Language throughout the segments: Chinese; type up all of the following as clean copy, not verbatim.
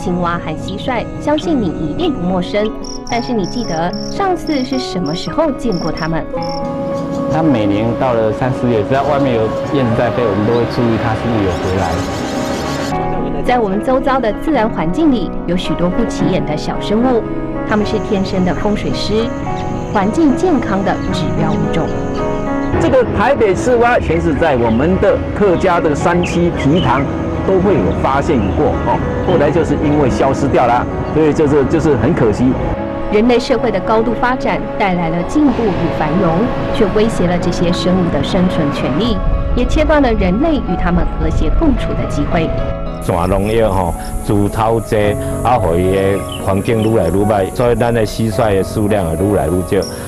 青蛙和蟋蟀，相信你一定不陌生。但是你记得上次是什么时候见过它们？ 它每年到了3、4月，只要外面有燕子在飞，我们都会注意它是不是有回来。 在我们周遭的自然环境里，有许多不起眼的小生物，它们是天生的风水师，环境健康的指标物种。 这个台北赤蛙，全是在我们的客家的山区皮塘都会有发现过哦，后来就是因为消失掉了，所以就是很可惜。 人类社会的高度发展带来了进步与繁荣，却威胁了这些生物的生存权利，也切断了人类与它们和谐共处的机会。 全农药吼，猪头多，啊，互伊的环境愈来愈歹，所以咱的蟋蟀的数量也愈来愈少。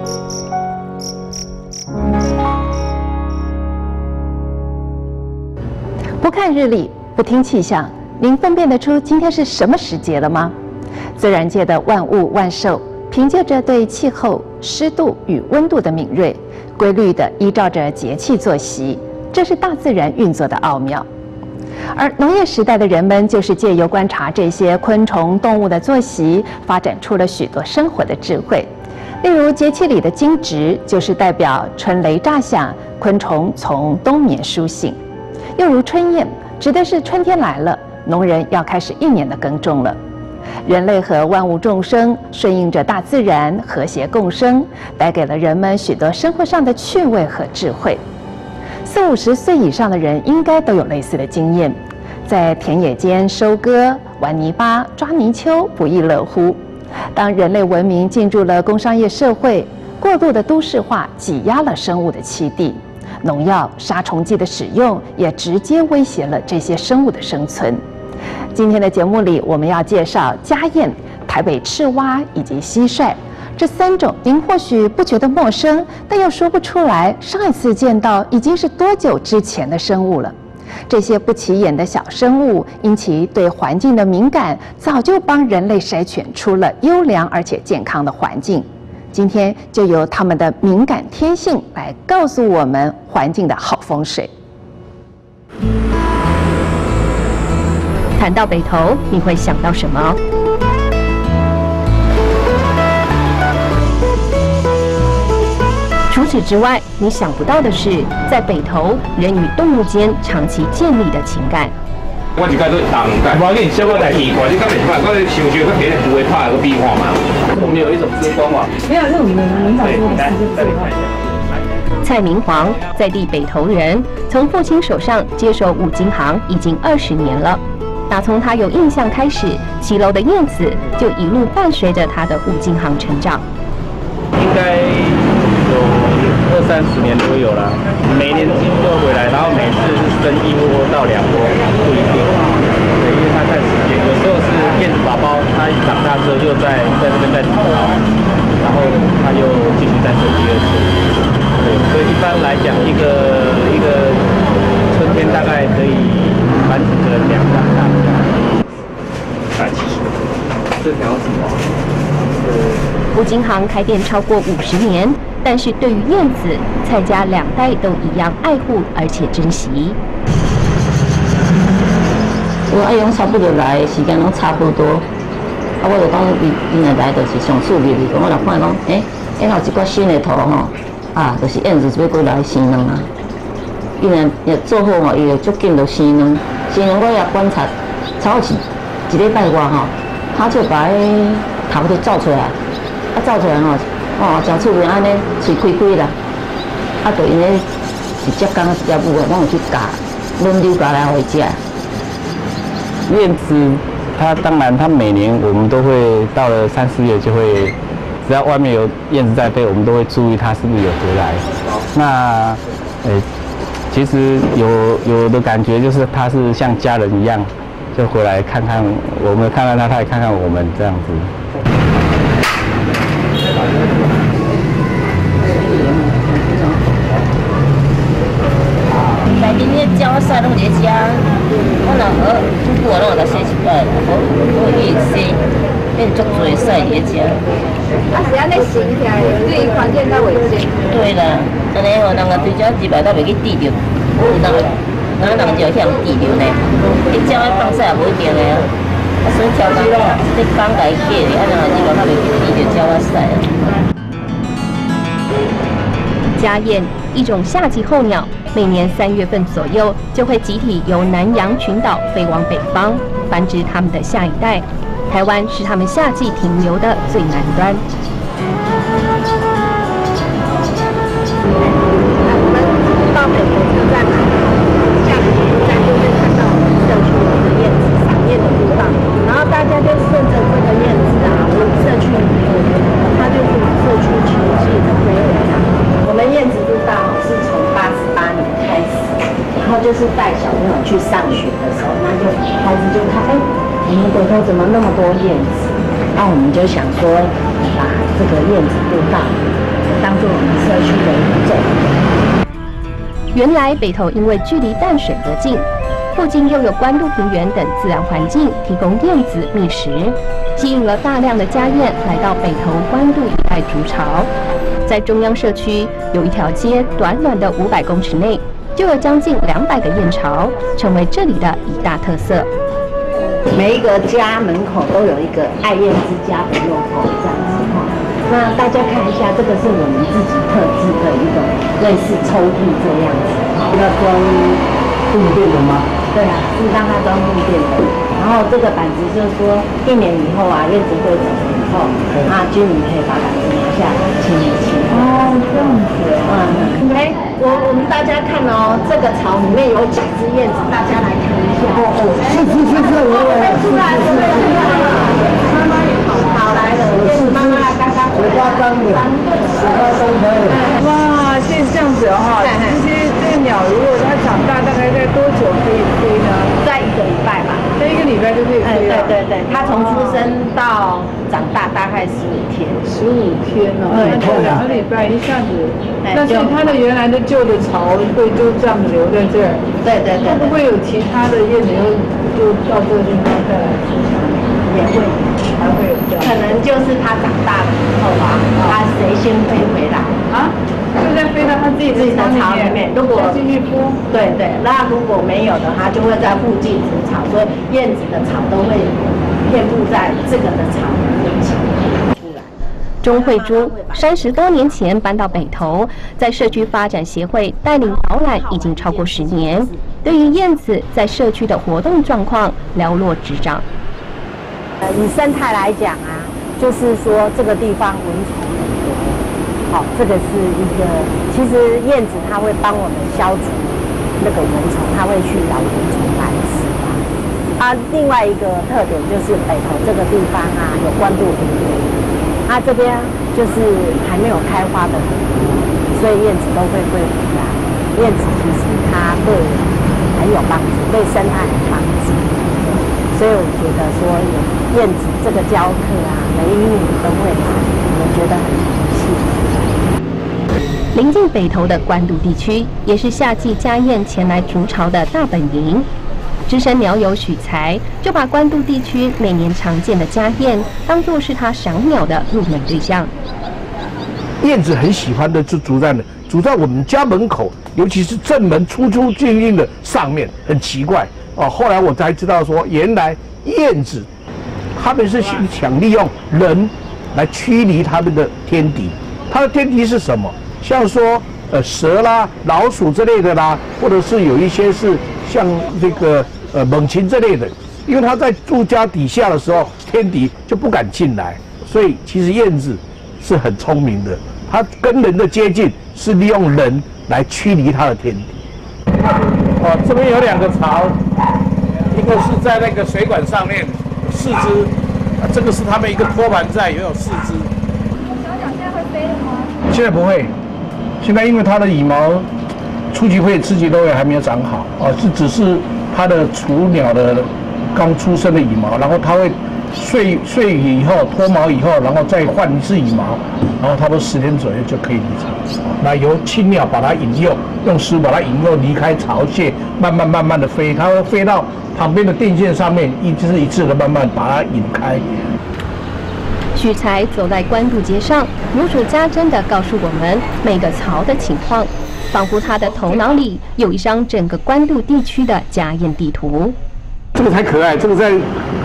不看日历，不听气象，您分辨得出今天是什么时节了吗？自然界的万物万兽，凭借着对气候、湿度与温度的敏锐，规律地依照着节气作息，这是大自然运作的奥妙。而农业时代的人们，就是借由观察这些昆虫、动物的作息，发展出了许多生活的智慧。例如节气里的惊蛰，就是代表春雷炸响，昆虫从冬眠苏醒；又如春燕，指的是春天来了，农人要开始1年的耕种了。人类和万物众生顺应着大自然，和谐共生，带给了人们许多生活上的趣味和智慧。40、50岁以上的人应该都有类似的经验，在田野间收割、玩泥巴、抓泥鳅，不亦乐乎。当人类文明进入了工商业社会，过度的都市化挤压了生物的栖地，农药、杀虫剂的使用也直接威胁了这些生物的生存。今天的节目里，我们要介绍家燕、台北赤蛙以及蟋蟀这3种，您或许不觉得陌生，但又说不出来上一次见到已经是多久之前的生物了。这些不起眼的小生物，因其对环境的敏感，早就帮人类筛选出了优良而且健康的环境。今天就由它们的敏感天性来告诉我们环境的好风水。 谈到北投，你会想到什么？除此之外，你想不到的是，在北投，人与动物间长期建立的情感。 我一开始当干，我跟你小可来奇怪，你敢袂办？我想想，佮别人不会怕个比划嘛。我们有一种之光嘛。 没有，是我们农长说的是这个。 蔡明煌，在地北投人，从父亲手上接手五金行已经20年了。打从他有印象开始，骑楼的燕子就一路伴随着他的五金行成长。 应该有20、30年都有了，每年几乎都回来，然后每次是生1窝到2窝，不一定。对，因为它看时间，有时候是燕子宝宝，它一长大之后就在这边在筑巢，然后它又继续再生第2次。对，所以一般来讲，一个春天大概可以繁殖个2、3大。这条什么？ 五金行开店超过50年，但是对于燕子，蔡家2代都一样爱护而且珍惜。 我爱用差不多来的时间拢差不多，我就讲伊若来就是上趣味的，我若看讲，有一寡新的图吼，就是燕子要过来生卵啊。伊若做好吼，伊就足紧就生卵，生卵我也观察，差不多1礼拜外吼，它就把头就照出来。照出来吼，真趣味，安尼喙开开啦，就因咧一只公一只母的，我有去夹，轮流夹来互伊食。 燕子，它每年我们都会到了3、4月就会，只要外面有燕子在飞，我们都会注意它是不是有回来。那，其实有的感觉就是它是像家人一样，就回来看看我们，看看它，它也看看我们这样子。 内面那鸟屎拢在遮，我若煮久拢会甲洗一摆啦，好伊洗，变足多屎在遮。 是安尼洗起来，对环境较卫生。 对啦，安尼吼，人个对遮一摆都袂去滴着，有人就向滴着呢。迄鸟的放屎也无一定的啊。 所以调工你放来过的，安怎你讲较袂记就鸟仔屎。 家燕，一种夏季候鸟，每年3月份左右就会集体由南洋群岛飞往北方，繁殖它们的下一代。台湾是它们夏季停留的最南端。 到北投车站来，下北投车站就会看到社区有一个燕子赏燕的步道，然后大家就顺着这个燕子啊，社区它就是社区球季的规模啊。我们燕子步道是从88年开始，然后就是带小朋友去上学的时候，那就孩子就看，哎，我们北投怎么那么多燕子？那我们就想说，把这个燕子步道当做我们社区的一种。 原来北投因为距离淡水河近，附近又有关渡平原等自然环境，提供燕子觅食，吸引了大量的家燕来到北投关渡一带筑巢。在中央社区有一条街，短短的500公尺内就有将近200个燕巢，成为这里的一大特色。 每一个家门口都有一个爱燕之家的 logo 这样子哈。那大家看一下，这个是我们自己特制的一个类似抽屉这样子，要装布垫的吗？对啊，是让它装布垫的。然后这个板子就是说1年以后啊，燕子会走了以后，那居民可以把板子拿下来清一清。哦，这样子。哎，我们大家看哦，这个巢里面有几只燕子，大家来看一下。是，我也出来了，妈妈也跑来了，燕子妈妈刚刚回家刚的，3对。 哇，现在这样子哈，这个鸟如果它长大，大概在多久可以飞呢？ 在1个礼拜吧。 在1个礼拜就可以飞了。 对，它从出生到长大大概15天。 15天哦，那就2个礼拜一下子。那所以它的原来的旧的巢会就这样留在这儿。 对。 会不会有其他的燕子就到这个地方再来孵化？ 也会，还会有这样。可能就是它长大了以后啊，它谁先飞回来啊？就在飞到它自己的巢里面。如果进去孵， 对，那如果没有的话，就会在附近筑巢，所以燕子的巢都会遍布在这个的巢附近。 钟慧珠30多年前搬到北投，在社区发展协会带领导览已经超过10年，对于燕子在社区的活动状况了若指掌。 以生态来讲啊，就是说这个地方蚊虫很多，好，这个是一个，其实燕子它会帮我们消除那个蚊虫，它会去咬蚊虫来吃啊。另外一个特点就是北投这个地方啊，有关渡平原，它这边就是还没有开花的很多，所以燕子都会回来。燕子其实它对很有帮助，对生态有帮助。所以我觉得说有燕子这个教课啊，每一年都会来，我觉得很荣幸。 临近北投的关渡地区，也是夏季家燕前来筑巢的大本营。资深鸟友许才就把关渡地区每年常见的家燕当作是他赏鸟的入门对象。 燕子很喜欢的就筑在我们家门口，尤其是正门出进入的上面，很奇怪。后来我才知道说，原来燕子他们是想利用人来驱离他们的天敌。它的天敌是什么？像说蛇啦、老鼠之类的啦，或者是有一些是像这个猛禽之类的。因为它在住家底下的时候，天敌就不敢进来。所以其实燕子是很聪明的，它跟人的接近是利用人来驱离它的天敌。这边有2个巢，一个是在那个水管上面，4只，这个是他们一个托盘在，也有4只。 小鸟现在会飞了吗？ 现在不会，现在因为它的羽毛初级会刺激都还没有长好，只是它的雏鸟的刚出生的羽毛，然后它会睡以后脱毛以后，然后再换1次羽毛，然后差不多10天左右就可以离巢。那由青鸟把它引诱，用丝把它引诱离开巢穴，慢慢的飞，它会飞到旁边的电线上面，一次的慢慢把它引开。 许才走在关渡街上，如数家珍地告诉我们每个巢的情况，仿佛他的头脑里有一张整个关渡地区的家燕地图。 这个才可爱，这个在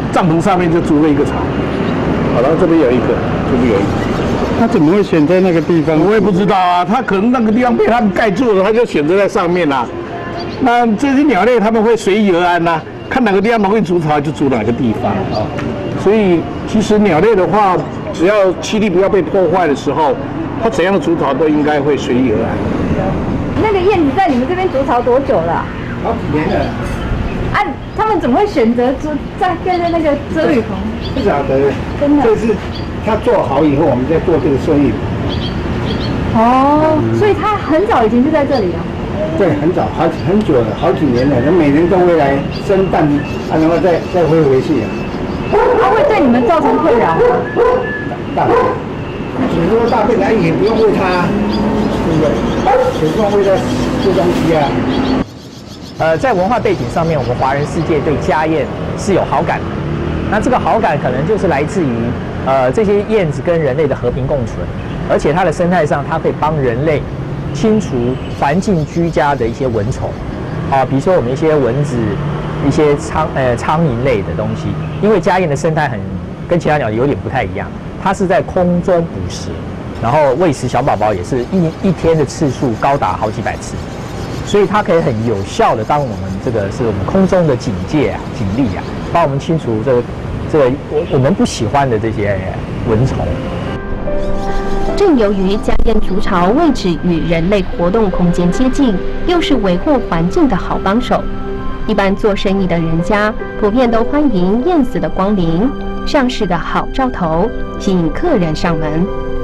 帐篷上面就筑了一个巢。好，然后这边有一个，这边有一个。 他怎么会选在那个地方？ 我也不知道啊，他可能那个地方被他们盖住了，他就选择在上面啦。那这些鸟类他们会随遇而安呐，看哪个地方容易筑巢就筑哪个地方啊。所以其实鸟类的话，只要栖地不要被破坏的时候，它怎样的筑巢都应该会随遇而安。 那个燕子在你们这边筑巢多久了？ 好几年了。 啊，他们怎么会选择盖在那个遮雨棚？ 不晓得， 真的。 这是他做好以后，我们再做这个生意。 哦，所以他很早以前就在这里了。 对，很早，很久了，好几年了。他每年都会来生蛋，然后再飞回去。 它会对你们造成困扰吗？ 大便，只说大便来也不用喂它，对不对？也不用喂它吃东西啊。 在文化背景上面，我们华人世界对家燕是有好感的。那这个好感可能就是来自于这些燕子跟人类的和平共存，而且它的生态上，它可以帮人类清除环境居家的一些蚊虫，比如说我们一些蚊子、一些苍蝇类的东西。因为家燕的生态跟其他鸟有点不太一样，它是在空中捕食，然后喂食小宝宝也是一天的次数高达好几百次。所以它可以很有效的当我们这个是我们空中的警力啊，帮我们清除这个我们不喜欢的这些蚊虫。 正由于家燕筑巢位置与人类活动空间接近，又是维护环境的好帮手，一般做生意的人家普遍都欢迎燕子的光临，像是个好兆头，吸引客人上门。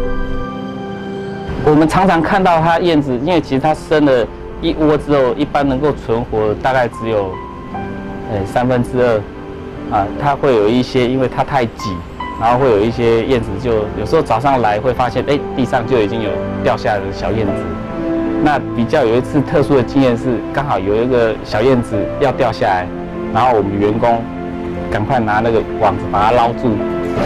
我们常常看到它燕子，因为其实它生了一窝之后，一般能够存活大概只有2/3啊，它会有一些，因为它太挤，然后会有一些燕子就有时候早上来会发现，地上就已经有掉下来的小燕子。那比较有一次特殊的经验是，刚好有一个小燕子要掉下来，然后我们员工赶快拿那个网子把它捞住。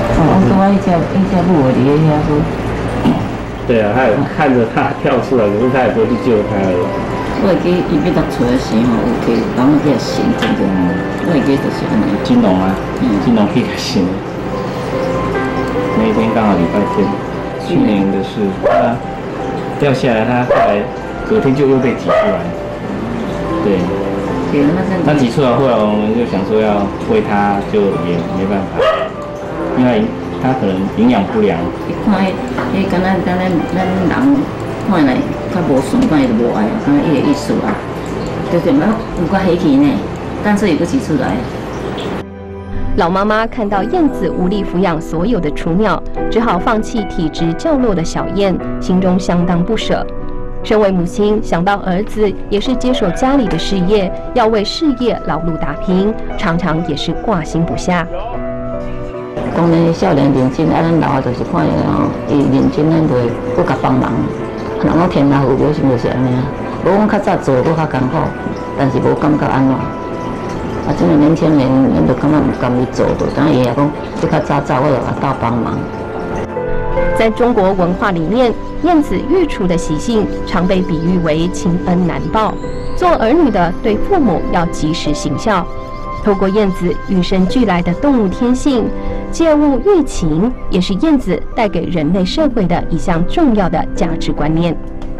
对啊，他有看着它跳出来，可是他也不会去救它而已。 我会记伊要出来时候，有去人去绳真正，我会记就是安尼。 金龙啊，金龙去绳。那一天刚好礼拜天，去年的是它掉下来，它后来隔天就又被挤出来。对。它挤出来后来，我们就想说要喂它，就也没办法，因为它可能营养不良。 看迄敢若咱人看来较无顺，敢伊就无爱啊，敢若伊个意思啊，就是嘛有较稀奇呢，但是又搁挤出来。 老妈妈看到燕子无力抚养所有的雏鸟，只好放弃体质较弱的小燕，心中相当不舍。身为母亲，想到儿子也是接手家里的事业，要为事业劳碌打拼，常常也是挂心不下。 讲咧少年认真，咱老啊就是看伊吼，伊认真，咱就会搁甲帮忙。人讲天老父母心就是安尼啊，无讲较早做搁较艰苦，但是无感觉安怎。这个年轻人，咱就感觉唔甘伊做，就等伊也讲，你较早，我就甲斗帮忙。 在中国文化里面，燕子育雏的习性常被比喻为亲恩难报，做儿女的对父母要及时行孝。透过燕子与生俱来的动物天性，借物育情，也是燕子带给人类社会的一项重要的价值观念。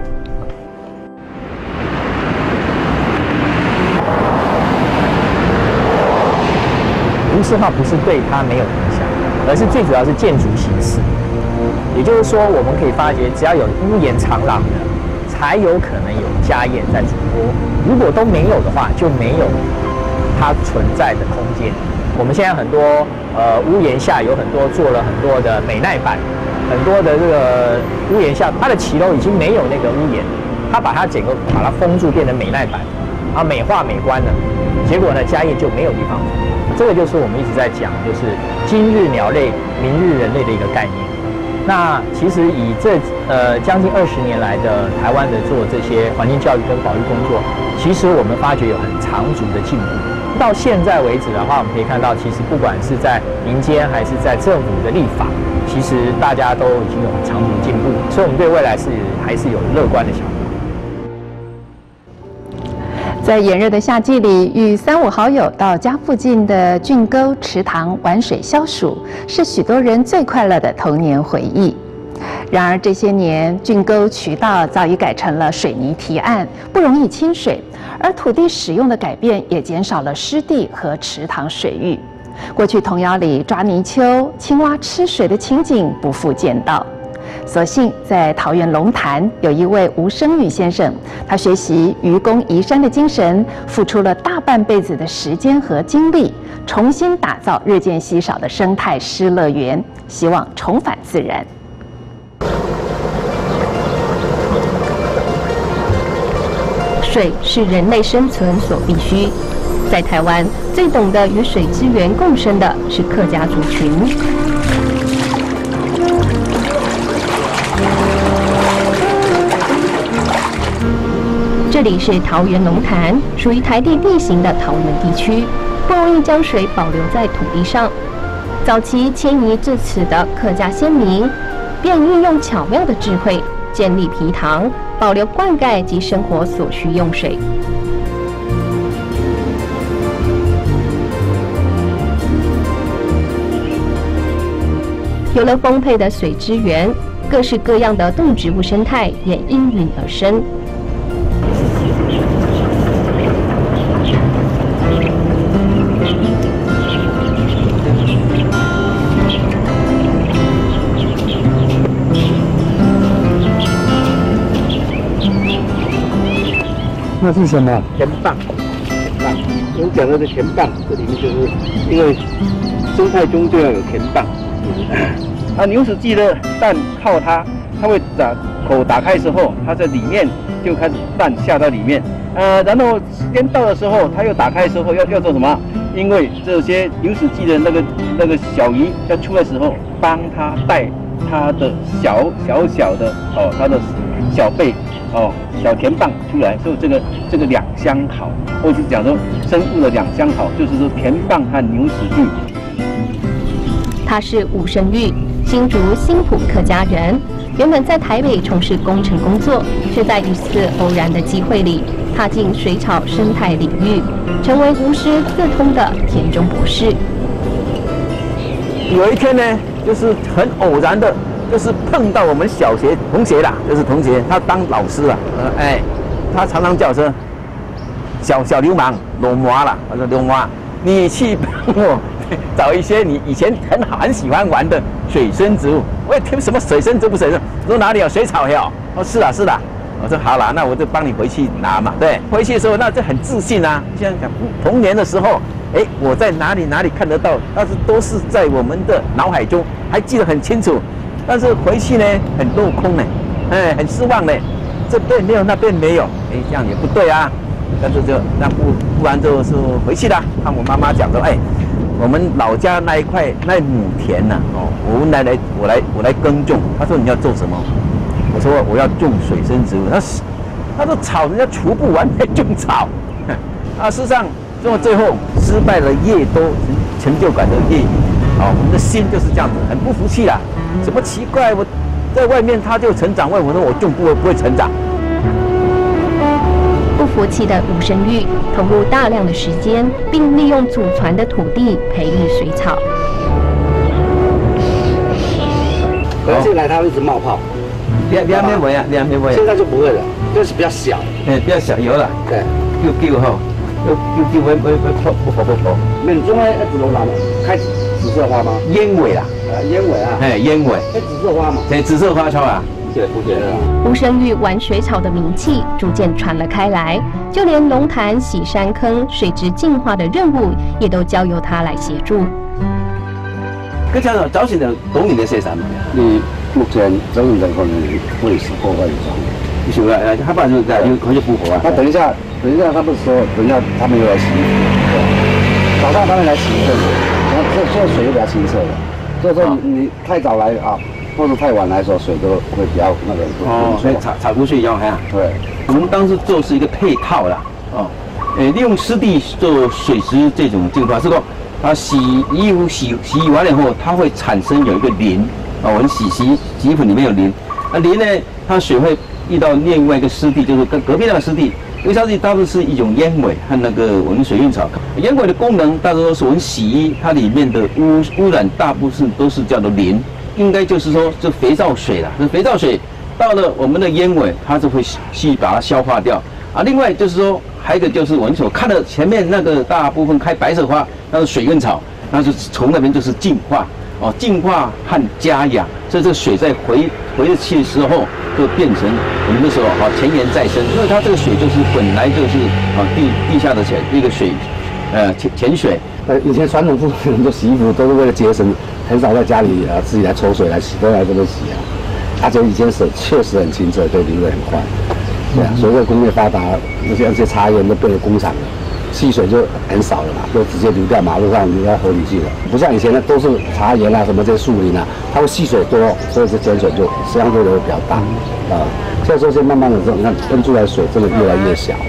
都市化不是对它没有影响，而是最主要是建筑形式。也就是说，我们可以发觉，只要有屋檐长廊的，才有可能有家燕在筑窝。如果都没有的话，就没有它存在的空间。我们现在很多屋檐下有很多做了很多的美耐板，很多的这个屋檐下，它的骑楼已经没有那个屋檐，它把它整个把它封住，变成美耐板，啊，美化美观了。结果呢，家燕就没有地方。这个就是我们一直在讲，就是今日鸟类，明日人类的一个概念。那其实以这将近20年来的台湾的做这些环境教育跟保育工作，其实我们发觉有很长足的进步。到现在为止的话，我们可以看到，其实不管是在民间还是在政府的立法，其实大家都已经有很长足的进步，所以我们对未来还是有乐观的想法。 在炎热的夏季里，与3、5好友到家附近的郡沟、池塘玩水消暑，是许多人最快乐的童年回忆。然而这些年，郡沟渠道早已改成了水泥堤岸，不容易清水，而土地使用的改变也减少了湿地和池塘水域。过去童谣里抓泥鳅、青蛙吃水的情景不复见到。所幸在桃园龙潭有一位吴生玉先生，他学习愚公移山的精神，付出了大半辈子的时间和精力，重新打造日渐稀少的生态诗乐园，希望重返自然。 水是人类生存所必须。在台湾，最懂得与水资源共生的是客家族群。这里是桃园龙潭，属于台地地形的桃园地区，不容易将水保留在土地上。早期迁移至此的客家先民，便运用巧妙的智慧，建立埤塘，保留灌溉及生活所需用水。有了丰沛的水资源，各式各样的动植物生态也应运而生。 那是什么？ 田蚌，我们讲的是田蚌，这里面就是因为生态中就要有田蚌。牛屎鸡的蛋靠它会把口打开之后，它在里面就开始蛋下到里面，然后时间到的时候，它又打开的时候要做什么？因为这些牛屎鸡的那个小鱼要出来的时候，帮它带它的小的它的小贝小田蚌出来，所以这个两相好，或是讲说生物的两相好，就是说田蚌和牛屎鸡。 他是吴生玉，新竹新埔客家人，原本在台北从事工程工作，却在一次偶然的机会里踏进水草生态领域，成为无师自通的田中博士。 有一天呢，就是很偶然的，就是碰到我们小学同学啦，就是同学，他当老师啊，他常常叫说小流氓罗麻啦，我说流氓，你去帮我找一些你以前很喜欢玩的水生植物。我也听什么水生植物水生，我说哪里有水草哟？哦，是啊是的。我说好啦，那我就帮你回去拿嘛。对，回去的时候那就很自信啊。现在讲童年的时候，我在哪里看得到，但是都是在我们的脑海中，还记得很清楚。但是回去呢，很落空呢，很失望呢。这边没有，那边没有，这样也不对啊。但是那不然就是回去啦。看我妈妈讲说，我们老家那一块那亩田呐，我来耕种。他说你要做什么？我说我要种水生植物。他说草人家除不完，还种草。事实上做到最后失败了越多，成就感的越有。我们的心就是这样子，很不服气啦。怎么奇怪？我在外面它就成长，为什么我种不会成长？ 不服气的吴生玉投入大量的时间，并利用祖传的土地培育水草。 可能进来它会一直冒泡。 两面围啊， 现在就不会了，就是比较小。 比较小，有了。对，又不。 那你种在紫罗兰开紫色花吗？ 烟尾啦。 烟尾啊。 烟尾。 紫色花嘛。 紫色花草啊。 吴生玉玩水草的名气逐渐传了开来，就连龙潭洗山坑水质净化的任务也都交由他来协助。 嗰隻早前就講完嘅射神， 你目前整體人可能會是破壞狀， 你曉啦，他不然就佢就復活啊。 那等一下他們說，等一下他們又來洗，早上他們來洗一陣子，然後這水就比較清澈了，所以說你太早來啊。或者太晚来的时候，水都会比较那个所以草不睡觉对，我们当时做是一个配套啦，利用湿地做水质这种净化，是说它洗衣服洗完了以后，它会产生有一个磷我们洗衣服里面有磷，磷呢，它水会遇到另外一个湿地，就是跟隔壁那个湿地， 微杀剂大多是一种烟尾和那个我们水蘊草。烟尾的功能，大多是我们洗衣，它里面的污染大部分都是叫做磷，应该就是说这肥皂水啦。这肥皂水到了我们的烟尾，它就会去把它消化掉。啊，另外就是说，还有一个就是我们所看的前面那个大部分开白色花，那是水蘊草，那就从那边就是净化。哦，净化和加氧，所以这个水在回去的时候，就变成我们那时候前盐再生，因为它这个水就是本来就是地下的一个水，潜水。 以前传统妇人做洗衣服都是为了节省，很少在家里自己来抽水来洗，都来这边洗啊。而且以前水确实很清澈，对，流得很快。对啊，随着工业发达，那些茶园都变成工厂了。汽水就很少了嘛，就直接流掉马路上，流到河里去了。不像以前的都是茶园啊，什么这些树林啊，它会吸水多，所以这碱水就相对的会比较大啊。所以说，就慢慢的这你看喷出来水真的越来越小。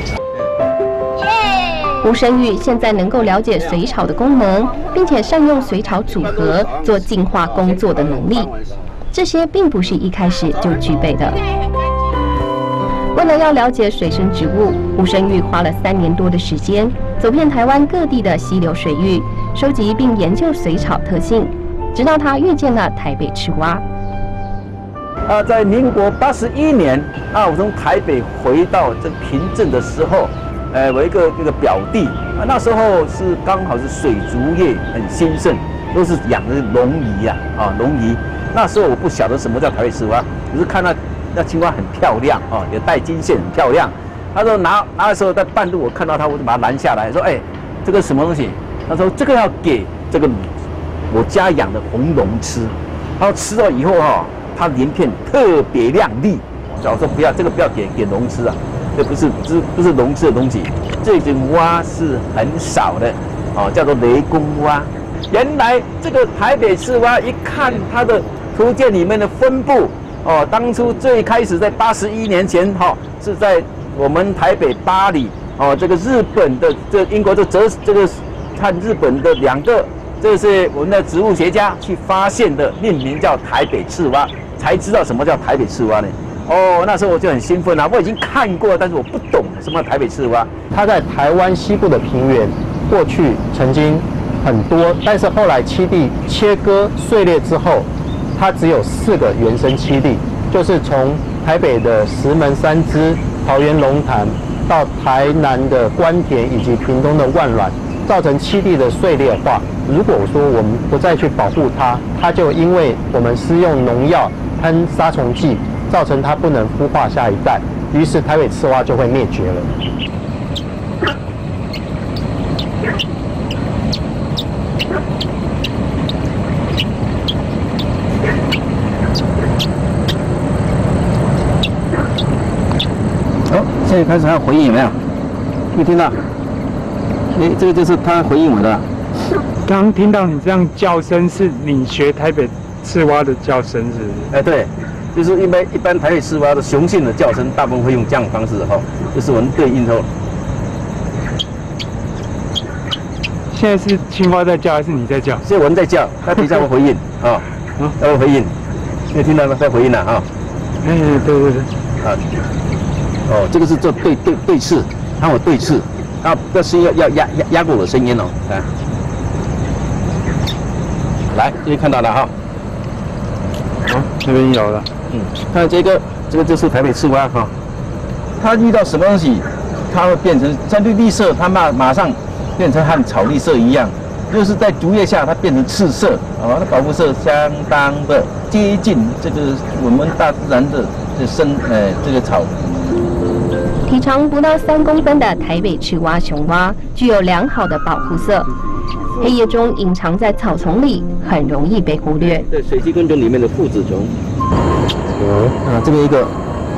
吴生玉现在能够了解水草的功能，并且善用水草组合做净化工作的能力，这些并不是一开始就具备的。为了要了解水生植物，吴生玉花了3年多的时间，走遍台湾各地的溪流水域，收集并研究水草特性，直到他遇见了台北赤蛙。 在民国81年，我从台北回到这平镇的时候，我一个表弟，那时候是刚好是水族业很兴盛，都是养的龙鱼龙鱼。那时候我不晓得什么叫台北赤蛙，只是看那青蛙很漂亮也带金线，很漂亮。他说拿的时候在半路我看到他，我就把它拦下来，说这个什么东西？他说这个要给这个我家养的红龙吃，他说吃了以后它鳞片特别亮丽。我说不要，这个不要给龙吃啊，这不是龙吃的东西。这种蛙是很少的叫做雷公蛙。原来这个台北赤蛙，一看它的图鉴里面的分布。当初最开始在81年前是在我们台北巴黎这个日本的英国这个和日本的2个，这是我们的植物学家去发现的，命名叫台北赤蛙，才知道什么叫台北赤蛙呢？那时候我就很兴奋我已经看过，但是我不懂什么台北赤蛙。 它在台湾西部的平原，过去曾经很多，但是后来栖地切割碎裂之后。它只有4个原生栖地，就是从台北的石门3支、桃园龙潭，到台南的关田以及屏东的万峦，造成栖地的碎裂化。如果说我们不再去保护它，它就因为我们施用农药、喷杀虫剂，造成它不能孵化下一代，于是台北赤蛙就会灭绝了。 现在开始还要回应有没有？没听到？这个就是他回应我的。 刚刚听到你这样叫声，是你学台北赤蛙的叫声是不是？ 对，就是一般台北赤蛙的雄性的叫声，大部分会用这样的方式就是我们对应现在是青蛙在叫还是你在叫？ 现在我们在叫，他等一下会回应他会回应。你听到吗？在回应了对。 这个是做对翅，它有对翅，这是要压过我的声音来，这边看到了这边有了。 看这个就是台北赤蛙它遇到什么东西，它会变成在绿色，它马上变成和草绿色一样，就是在毒液下它变成赤色它保护色相当的接近这个我们大自然的这个草。 体长不到3公分的台北赤蛙雄蛙具有良好的保护色，黑夜中隐藏在草丛里，很容易被忽略。 对，水栖昆虫里面的附子虫。这边一个，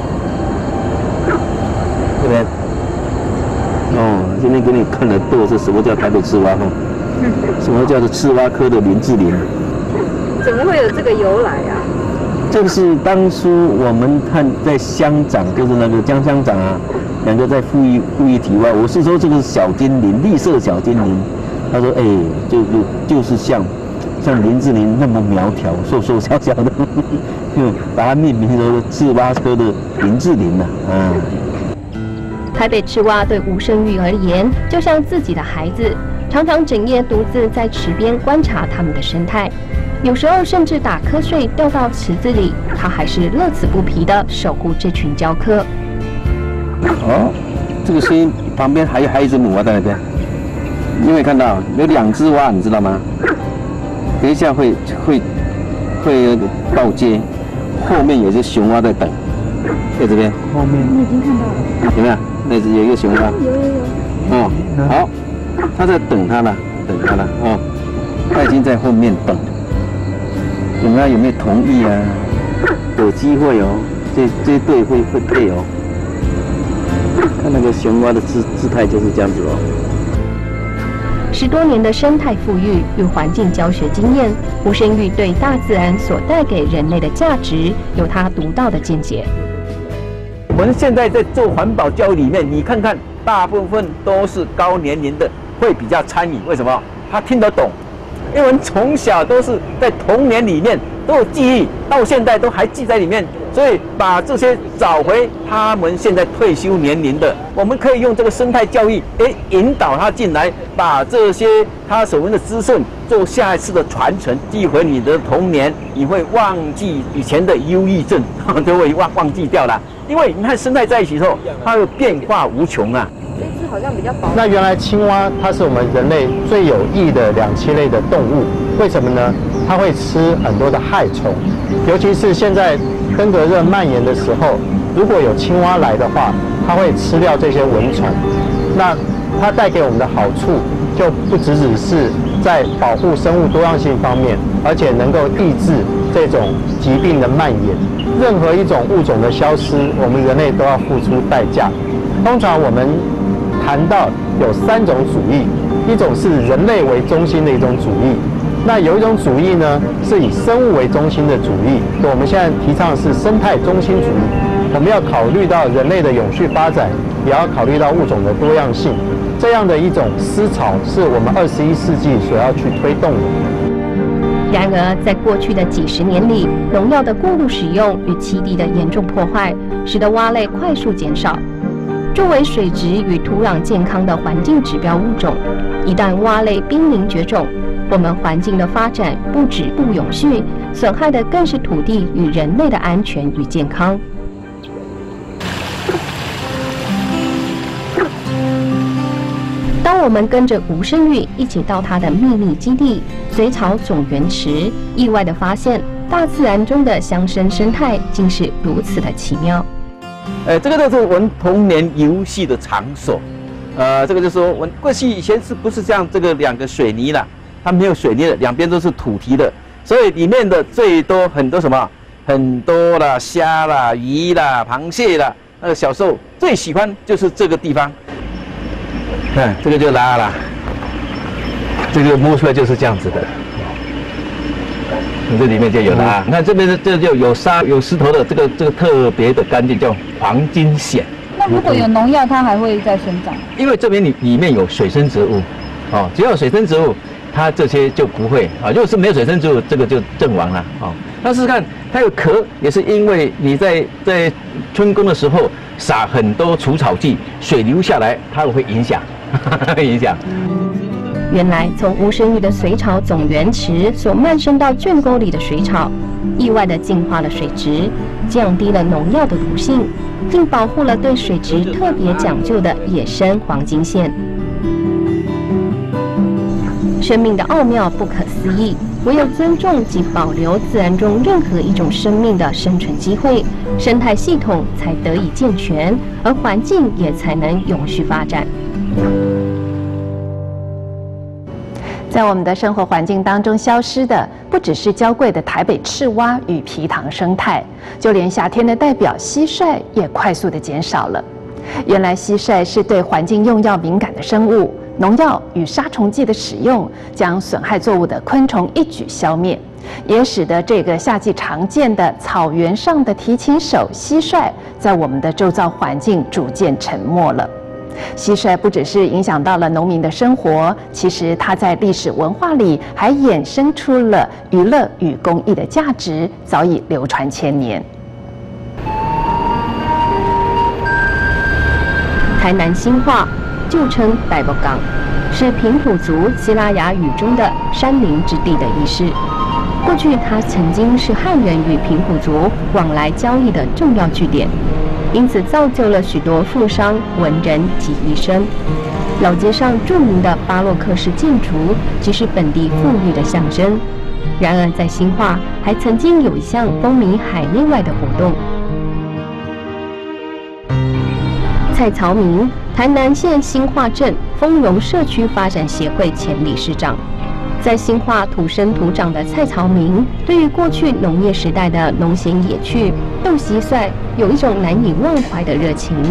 这边，今天给你看了多是什么叫台北赤蛙什么叫做赤蛙科的林志玲？ 怎么会有这个由来啊？ 这个是当初我们看在乡长，就是那个江乡长2个在富裕体外，我是说这个小精灵，绿色小精灵。他说，就是像林志玲那么苗条，瘦瘦小小的，把它命名成赤蛙科的林志玲台台北赤蛙对吴胜玉而言，就像自己的孩子，常常整夜独自在池边观察它们的生态，有时候甚至打瞌睡掉到池子里，他还是乐此不疲地守护这群鲛科。 哦，这个声音旁边还有一只母蛙在那边，你有没有看到？有2只蛙，你知道吗？等一下会报接，后面有只雄蛙在等，在这边。 后面你已经看到了， 有没有？那只有一个雄蛙。有。哦，好，他在等它了，哦，他已经在后面等。有没有同意啊？有机会哦，这对会配哦。看那个雄蛙的姿态就是这样子哦。 10多年的生态复育与环境教学经验，吴胜玉对大自然所带给人类的价值有他独到的见解。 我们现在在做环保教育里面，你看看，大部分都是高年龄的会比较参与，为什么？他听得懂，因为我们从小都是在童年里面都有记忆，到现在都还记在里面，所以把这些找回他们现在退休年龄的，我们可以用这个生态教育，引导他进来，把这些他所闻的资讯做下一次的传承，寄回你的童年，你会忘记以前的忧郁症，都会忘记掉了。因为你看生态在一起之后，它会变化无穷啊。 这只好像比较薄。 那原来青蛙它是我们人类最有益的两栖类的动物，为什么呢？它会吃很多的害虫，尤其是现在登革热蔓延的时候，如果有青蛙来的话，它会吃掉这些蚊虫。那它带给我们的好处，就不只是在保护生物多样性方面，而且能够抑制这种疾病的蔓延。任何一种物种的消失，我们人类都要付出代价。通常我们谈到有3种主义，一种是人类为中心的一种主义，那有一种主义呢是以生物为中心的主义，我们现在提倡的是生态中心主义。我们要考虑到人类的永续发展，也要考虑到物种的多样性，这样的一种思潮是我们21世纪所要去推动的。 然而，在过去的几十年里，农药的过度使用与栖地的严重破坏，使得蛙类快速减少。作为水质与土壤健康的环境指标物种，一旦蛙类濒临绝种，我们环境的发展不止不永续，损害的更是土地与人类的安全与健康。当我们跟着吴胜玉一起到他的秘密基地水草总园池，意外地发现大自然中的乡绅生态竟是如此的奇妙。 这个就是我们童年游戏的场所。这个就是说，我们过去以前是不是像这个2个水泥啦？它没有水泥的，两边都是土堤的，所以里面的最多很多什么？很多啦，虾啦、鱼啦、螃蟹啦。小时候最喜欢就是这个地方。看这个就拉了，这个摸出来就是这样子的。这里面就有拉，那这边这就有沙有石头的，这个特别的干净，叫黄金蚬。 那如果有农药，它还会再生长？ 因为这边里面有水生植物，只要有水生植物，它这些就不会啊。如果是没有水生植物，这个就阵亡了那试试看，它有壳，也是因为你在春耕的时候撒很多除草剂，水流下来，它会影响，影响。 原来，从吴胜玉的水草总园池所漫生到圈沟里的水草，意外地净化了水质，降低了农药的毒性，并保护了对水质特别讲究的野生黄金蚬。生命的奥妙不可思议，唯有尊重及保留自然中任何一种生命的生存机会，生态系统才得以健全，而环境也才能永续发展。 在我们的生活环境当中消失的，不只是娇贵的台北赤蛙与埤塘生态，就连夏天的代表蟋蟀也快速的减少了。原来蟋蟀是对环境用药敏感的生物，农药与杀虫剂的使用将损害作物的昆虫一举消灭，也使得这个夏季常见的草原上的提琴手蟋蟀，在我们的周遭环境逐渐沉没了。蟋蟀不只是影响到了农民的生活，其实它在历史文化里还衍生出了娱乐与公益的价值，早已流传千年。 台南新化，旧称台北港，是平埔族西拉雅语中的山林之地的意思。过去它曾经是汉人与平埔族往来交易的重要据点，因此造就了许多富商、文人及医生。老街上著名的巴洛克式建筑，即是本地富裕的象征。然而，在新化还曾经有一项风靡海内外的活动。蔡曹明，台南县新化镇丰荣社区发展协会前理事长。在新化土生土长的蔡曹明，对于过去农业时代的农闲野趣、斗蟋蟀，有一种难以忘怀的热情。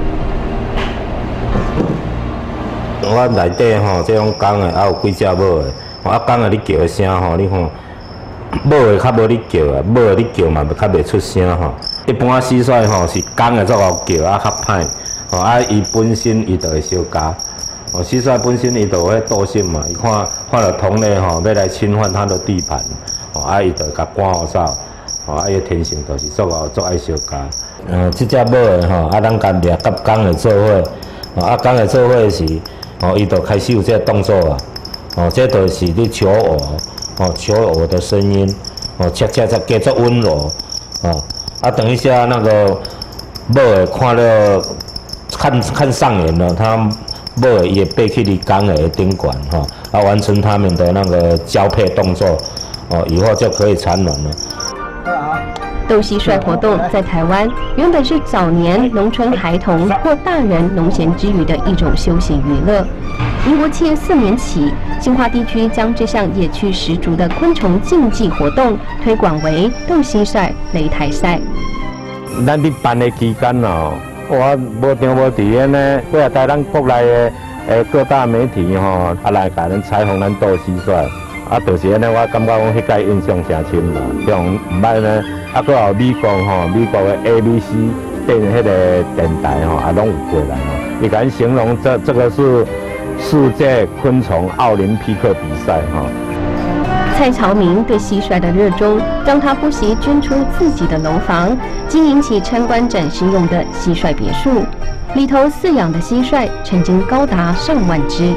我内底吼，这种讲的，还有几只猫的，啊讲的你叫的声吼，你看猫的较无你叫啊，猫的你叫嘛较袂出声吼。一般蟋蟀吼是公的才好叫啊，较歹。吼啊，伊本身伊就会小家。哦，蟋蟀本身伊就有迄惰性嘛，伊看到同类吼要来侵犯它的地盘，哦啊伊就甲赶互走，哦啊伊天性就是足爱小家。即只猫的吼，啊咱家掠甲公的做伙，哦啊公的做伙时，哦伊就开始有这个动作啊，哦这就是你求偶，哦求偶的声音，哦恰加足温柔，哦啊等一下那个猫的看到看上眼了，它。猫也背去你缸的顶管哈，啊完成它们的那个交配动作，哦以后就可以产卵了。 斗蟋蟀活动在台湾原本是早年农村孩童或大人农闲之余的一种休闲娱乐。民国74年起，新化地区将这项野趣十足的昆虫竞技活动推广为斗蟋蟀擂台赛。 咱伫办的期间哦。我无场无地呢，过来带咱国内的各大媒体吼，啊来甲咱采访咱斗蟋蟀，啊就是安尼，我感觉讲迄届印象真深啦。像唔歹呢，啊搁有美国吼，美国的 ABC 迄个电台吼，啊拢有过来吼，伊甲咱形容这个是世界昆虫奥林匹克比赛吼。 蔡曹明对蟋蟀的热衷，让他不惜捐出自己的楼房，经营起参观展示用的蟋蟀别墅。里头饲养的蟋蟀曾经高达上万只。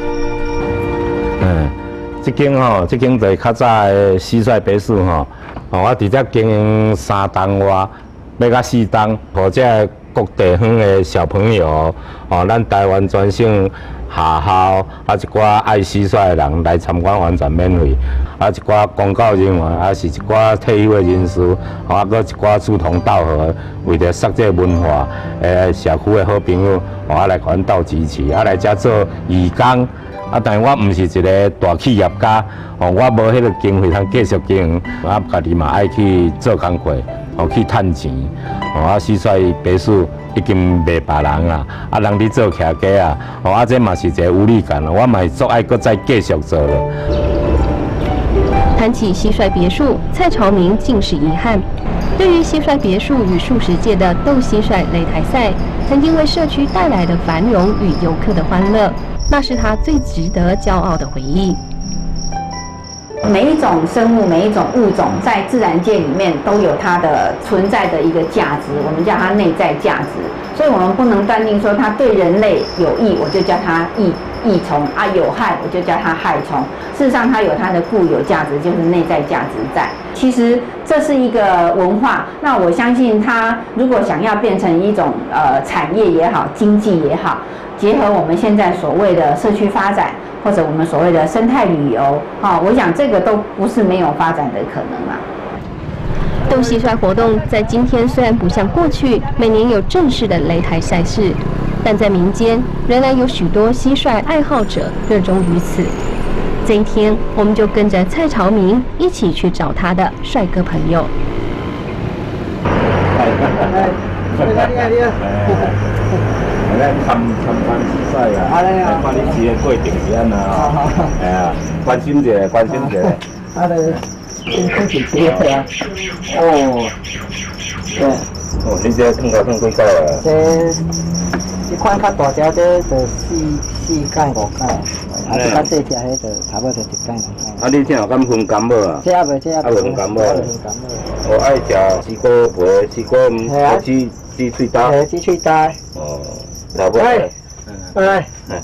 这间就是较早的蟋蟀别墅吼，我直接经营3栋外，要到4栋，或者各地方的小朋友，哦，咱台湾专省下校，啊一寡爱蟋蟀的人来参观完全免费，啊一寡公告人员，啊是一寡退休的人士，啊搁一寡志同道合，为着杀这文化，社区的好朋友，啊来甲阮斗支持，啊来遮做义工，啊但是我毋是一个大企业家，哦我无迄个经费通继续经营，啊家己嘛爱去做工课，哦去趁钱，哦啊蟋蟀别墅。已经卖别人啊，啊人伫做徛家啊，哦啊这嘛是一个有力感，我嘛是足爱搁再继续做了。 谈起蟋蟀别墅，蔡曹明尽是遗憾。对于蟋蟀别墅与数十届的斗蟋蟀擂台赛，曾经为社区带来的繁荣与游客的欢乐，那是他最值得骄傲的回忆。 每一种生物、每一种物种在自然界里面都有它的存在的一个价值，我们叫它内在价值。所以我们不能断定说它对人类有益，我就叫它益虫啊；有害，我就叫它害虫。事实上，它有它的固有价值，就是内在价值在。其实这是一个文化，那我相信它如果想要变成一种产业也好，经济也好，结合我们现在所谓的社区发展。或者我们所谓的生态旅游，我想这个都不是没有发展的可能啦。 斗蟋蟀活动在今天虽然不像过去每年有正式的擂台赛事，但在民间仍然有许多蟋蟀爱好者热衷于此。这一天，我们就跟着蔡曹明一起去找他的帅哥朋友。 咱参蟋蟀啊，来看你饲的过程是安那哦，哎呀，关心一下，关心一下。 啊，真是这个啊！哦，对。 哦，你这看几个啊？ 这款较大条的就4届5届，啊，这较细只迄就差不多1届2届。 啊，你听有敢分感冒啊？ 这也袂，这也袂分感冒。我爱食西瓜皮、西瓜鱼、鸡喙焦。 鸡喙焦。 哦。差不多， 哎。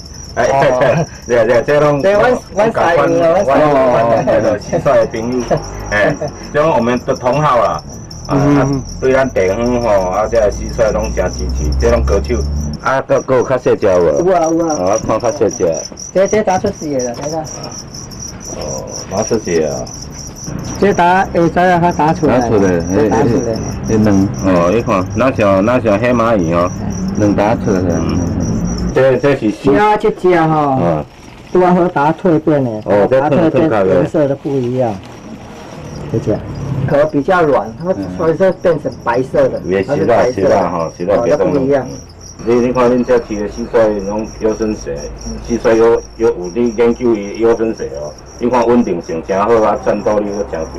这种对，阮师傅咯， 我蟋蟀的朋友，这种我们的同好啦，对咱地方吼，这蟋蟀拢真支持，这种高手，佫有较细只无？ 有啊， 我看较细只。 这打出世的啦，睇下。 打出世啊！ 这打下仔啊，打出来。打出来， 迄两你看，哪像黑蚂蚁哦，两打出来。这是其他这只吼，都好打蜕变的，打蜕变颜色都不一样。这只壳比较软，它所以说变成白色的，它是白色的哈，都不一样。 你看恁这饲的蟋蟀拢优生蛇，蟋蟀有你研究伊优生蛇哦，你看稳定性真好啊，战斗力都真强。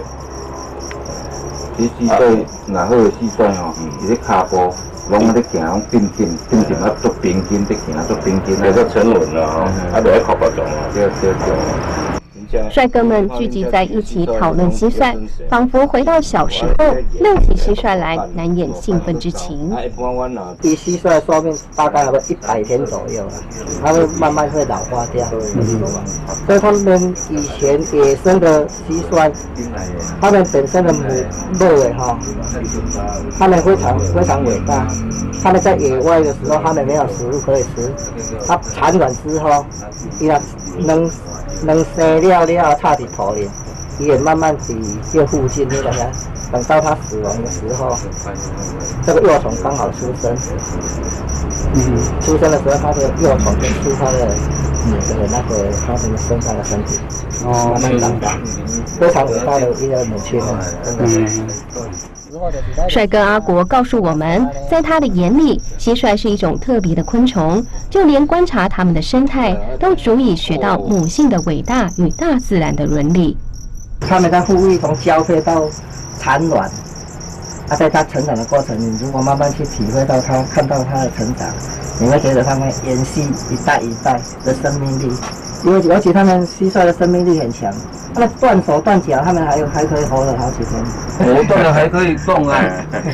蟋蟀若好的蟋蟀吼，伊咧骹步。拢咧行，拢定啊，做平均在行，做平均，叫做沉稳啦吼，就爱靠不中啊，对。 帅哥们聚集在一起讨论蟋蟀，仿佛回到小时候，遛起蟋蟀来，难掩兴奋之情。 比蟋蟀寿命大概有100天左右了，它会慢慢会老化掉。所以他们以前野生的蟋蟀，他们本身的母尾哈，他们非常伟大。他们在野外的时候，他们没有食物可以吃，它产卵之后，伊啊能生了插伫土里，伊也慢慢伫这附近那个呢，等到它死亡的时候，这个幼虫刚好出生。出生的时候，它的幼虫就吃它的母的那个它的身上的身体，慢慢长大，非常伟大的一个母亲啊，真的。 帅哥阿国告诉我们，在他的眼里，蟋蟀是一种特别的昆虫，就连观察它们的生态，都足以学到母性的伟大与大自然的伦理。 它们在孵育从交配到产卵，在它成长的过程，你如果慢慢去体会到它，看到它的成长，你会觉得它们延续一代一代的生命力。尤其他们蟋蟀的生命力很强，他们断手断脚，他们还可以活了好几天。 断了还可以动啊，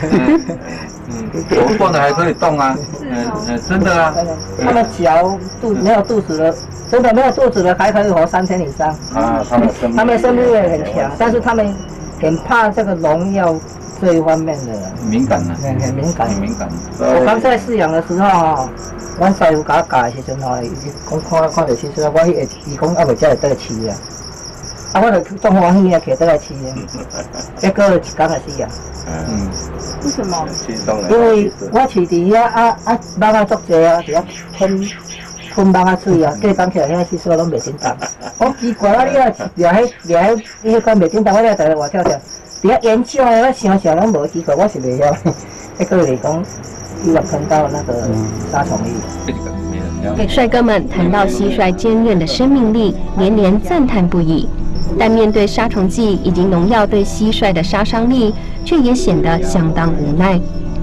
手断了还可以动啊，真的啊。 他们脚没有肚子了，真的没有肚子了还可以活3天以上。他们生命力很强，但是他们很怕这个农药这一方面的。 敏感啊， 很敏感。 我刚在饲养的时候啊。阮师傅甲我教的时阵吼，伊讲看到蟋蟀，我伊讲还袂才会倒饲啊，我就总欢喜啊，摕倒来饲啊，结果一天就死啊。 为什么？ 因为我饲伫遐蚊仔足济啊，伫遐喷蚊仔水啊，过工起来遐蟋蟀拢袂叮当。我奇怪啊，你啊掠迄个袂叮当，我咧在外跳，伫遐研究啊，我想拢无奇怪，我是袂晓。结果就是讲。遇到碰到那个杀虫剂。 帅哥们谈到蟋蟀坚韧的生命力，连连赞叹不已。但面对杀虫剂以及农药对蟋蟀的杀伤力，却也显得相当无奈。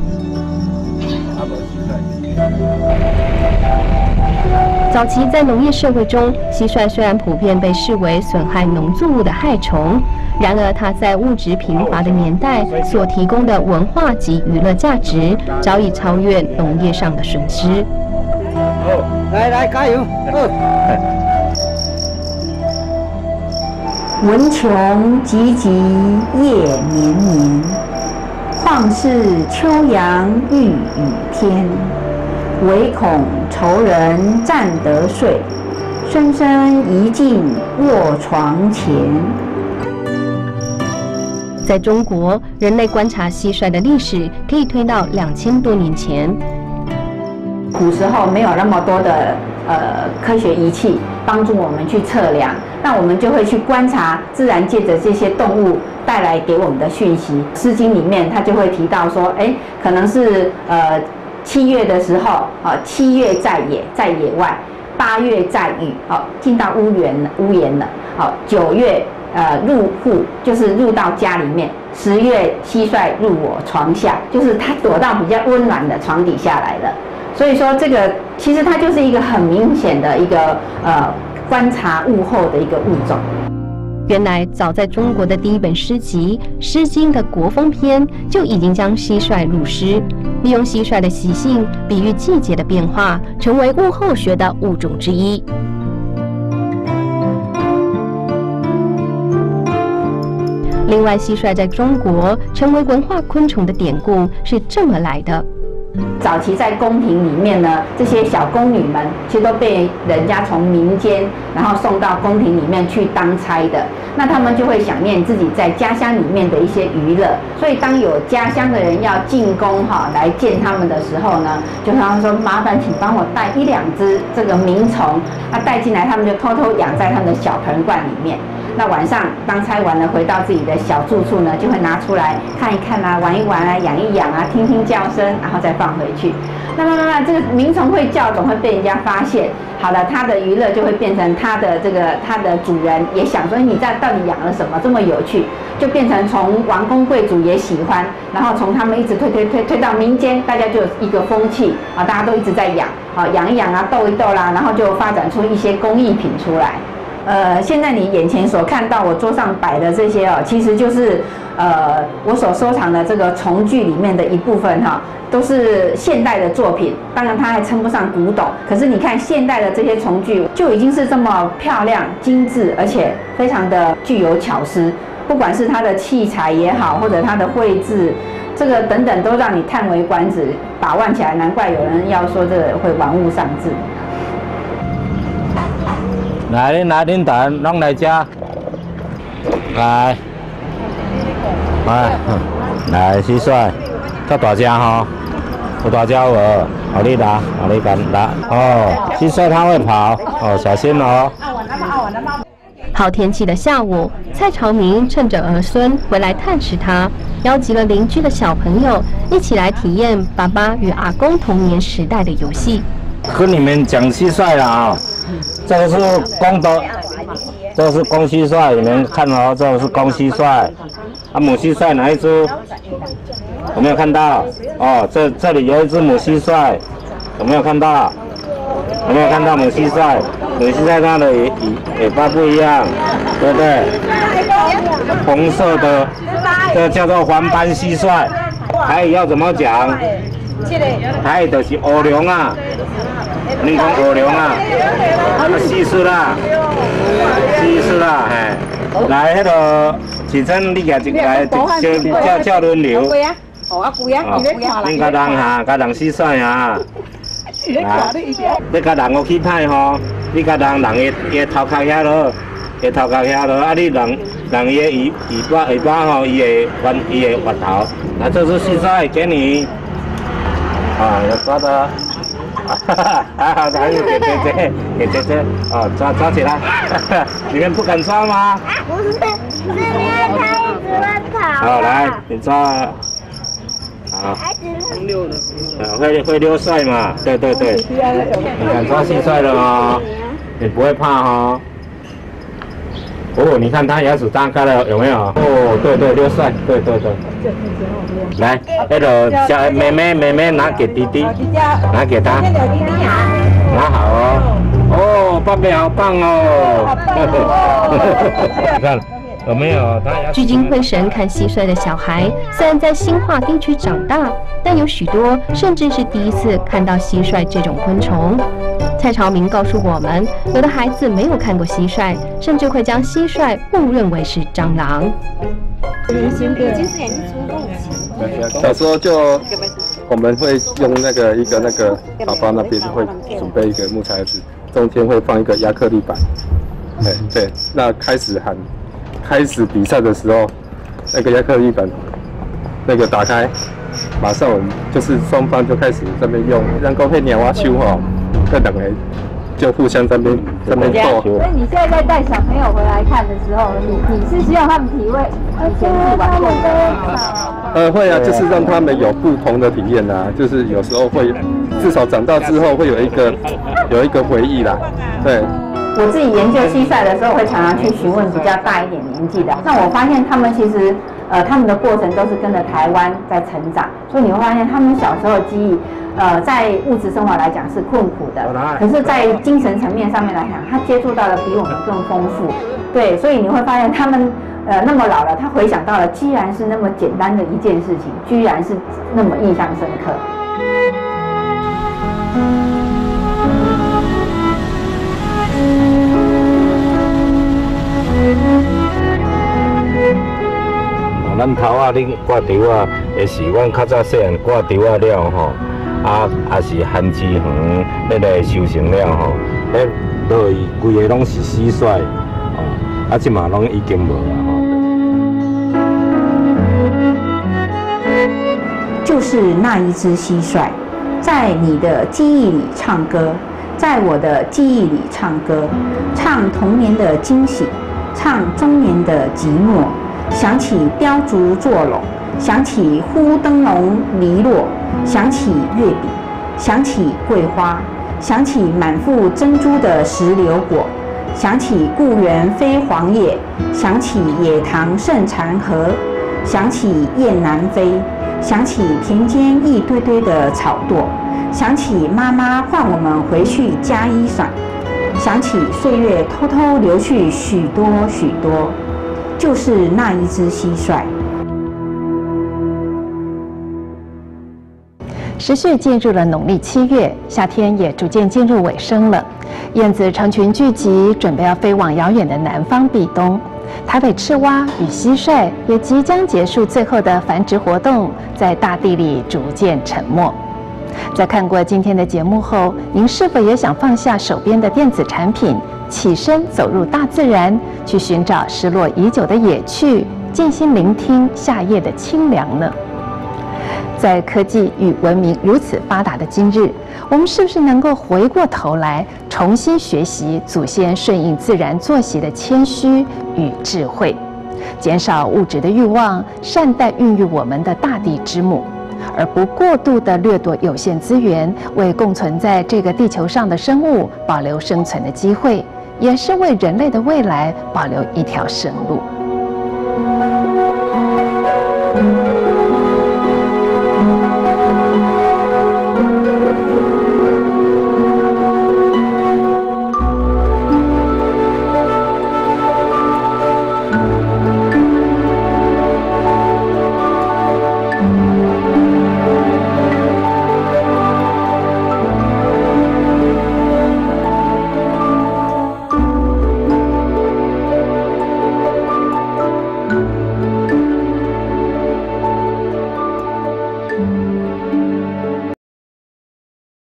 早期在农业社会中，蟋蟀虽然普遍被视为损害农作物的害虫，然而它在物质贫乏的年代所提供的文化及娱乐价值，早已超越农业上的损失。 来，加油！ 蚊穷汲汲夜绵绵，况是秋阳欲雨天。唯恐仇人占得睡，深深一进卧床前。 在中国，人类观察蟋蟀的历史可以推到2000多年前。 古时候没有那么多的科学仪器帮助我们去测量，那我们就会去观察自然界的这些动物带来给我们的讯息。《诗经》里面它就会提到说，可能是7月的时候，7月在野外，8月在雨，进到屋檐了，9月入户，就是入到家里面，10月蟋蟀入我床下，就是它躲到比较温暖的床底下来了。所以说这个其实它就是一个很明显的一个观察物候的一个物种。 原来早在中国的第一本诗集《诗经》的国风篇就已经将蟋蟀入诗，利用蟋蟀的习性比喻季节的变化，成为物候学的物种之一。另外，蟋蟀在中国成为文化昆虫的典故是这么来的。 早期在宫廷里面呢，这些小宫女们其实都被人家从民间，然后送到宫廷里面去当差的。那他们就会想念自己在家乡里面的一些娱乐，所以当有家乡的人要进宫来见他们的时候呢，就跟他们说：麻烦请帮我带1、2只这个鸣虫，带进来，他们就偷偷养在他们的小盆罐里面。那晚上当差完了，回到自己的小住处呢，就会拿出来看一看啊，玩一玩啊，养一养啊，听听叫声，然后再放回去。那慢慢这个鸣虫会叫，总会被人家发现。好了，它的娱乐就会变成它的主人也想说，你这到底养了什么这么有趣？就变成从王公贵族也喜欢，然后从他们一直推到民间，大家就有一个风气啊，大家都一直在养，养一养啊，逗一逗啦，然后就发展出一些工艺品出来。现在你眼前所看到我桌上摆的这些其实就是我所收藏的这个虫具里面的一部分都是现代的作品。当然它还称不上古董，可是你看现代的这些虫具就已经是这么漂亮、精致，而且非常的具有巧思。不管是它的器材也好，或者它的绘制，这个等等都让你叹为观止，把玩起来，难怪有人要说这个会玩物丧志。 来，恁大人拢来吃，来，来蟋蟀，较大只吼，有大只无？互你拿，互你拿。蟋蟀它会跑，小心哦。 好天气的下午，蔡朝明趁着儿孙回来探视他，邀集了邻居的小朋友一起来体验爸爸与阿公童年时代的游戏。 跟你们讲蟋蟀啦这个是公的，这个是公蟋蟀，你们看哦，这个是公蟋蟀，母蟋蟀哪一只？有没有看到？这里有一只母蟋蟀，有没有看到？有没有看到母蟋蟀？母蟋蟀它的尾巴不一样，对不对？红色的，这个叫做黄斑蟋蟀，台语要怎么讲？台语就是乌龙啊。你讲乌龙啊，蟋蟀啦，嘿，来，迄个启真，你举一个来，叫轮流。恁甲人甲人蟋蟀你甲人有气派吼，你甲人伊头壳遐落，你人伊尾巴吼，伊的滑头，那这是蟋蟀，给你，要抓的。好，来给姐姐，抓起来，你们不敢抓吗？不是，这边它一直会跑。好，来，你抓，好，会溜帅嘛？对，你敢抓蟋蟀了吗？你不会怕哈？你看它牙齿张开了，有没有？对，溜帅，对。来，那个小妹妹拿给弟弟，拿给他，拿好哦。爸爸好棒哦！你看有没有？ 聚精会神看蟋蟀的小孩，虽然在新化地区长大，但有许多甚至是第一次看到蟋蟀这种昆虫。蔡朝明告诉我们，有的孩子没有看过蟋蟀，甚至会将蟋蟀误认为是蟑螂。 小时候就我们会用一个爸爸那边会准备一个木材子，中间会放一个亚克力板。对，那开始比赛的时候，那个亚克力板打开，马上我们就是双方就开始这边用，让高配鸟蛙球这两个人就互相在那边斗。 所以你现在在带小朋友回来看的时候，你是希望他们体会以前是玩过的？ 会啊，就是让他们有不同的体验啊，就是有时候会，至少长大之后会有一个回忆啦。对。 我自己研究蟋蟀的时候，会常常去询问比较大一点年纪的。那我发现他们其实他们的过程都是跟着台湾在成长，所以你会发现他们小时候的记忆，在物质生活来讲是困苦的，可是，在精神层面上面来讲，他接触到的比我们更丰富。对，所以你会发现他们那么老了，他回想到了，居然是那么简单的一件事情，居然是那么印象深刻。 咱头仔恁挂稻仔，会是阮较早细汉挂稻仔了吼，也是番薯黄迄个收成了吼，迄落去规个拢是蟋蟀，哦，即嘛拢已经无啊吼。 就是那一只蟋蟀，在你的记忆里唱歌，在我的记忆里唱歌，唱童年的惊喜，唱中年的寂寞。想起雕竹作拢，想起忽灯笼篱落，想起月饼，想起桂花，想起满腹珍珠的石榴果，想起故园飞黄叶，想起野塘盛残荷，想起雁南飞，想起田间一堆堆的草垛，想起妈妈唤我们回去加衣裳，想起岁月偷偷流去许多许多。就是那一只蟋蟀。 时序进入了农历7月，夏天也逐渐进入尾声了。燕子成群聚集，准备要飞往遥远的南方避冬。台北赤蛙与蟋蟀也即将结束最后的繁殖活动，在大地里逐渐沉没。在看过今天的节目后，您是否也想放下手边的电子产品，起身走入大自然，去寻找失落已久的野趣，静心聆听夏夜的清凉呢？在科技与文明如此发达的今日，我们是不是能够回过头来重新学习祖先顺应自然作息的谦虚与智慧，减少物质的欲望，善待孕育我们的大地之母，而不过度地掠夺有限资源，为共存在这个地球上的生物保留生存的机会，也是为人类的未来保留一条生路。